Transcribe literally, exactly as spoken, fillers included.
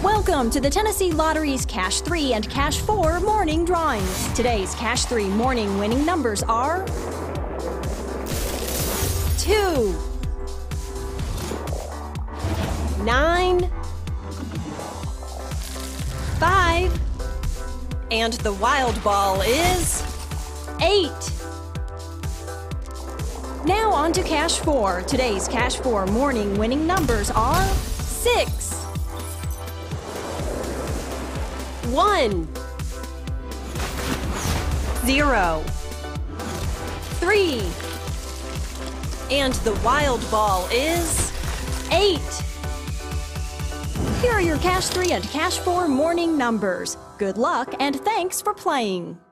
Welcome to the Tennessee Lottery's Cash three and Cash four morning drawings. Today's Cash three morning winning numbers are two, nine, five, and the wild ball is eight. Now on to Cash four. Today's Cash four morning winning numbers are six, one, zero, three, and the wild ball is eight. Here are your Cash three and Cash four morning numbers. Good luck and thanks for playing.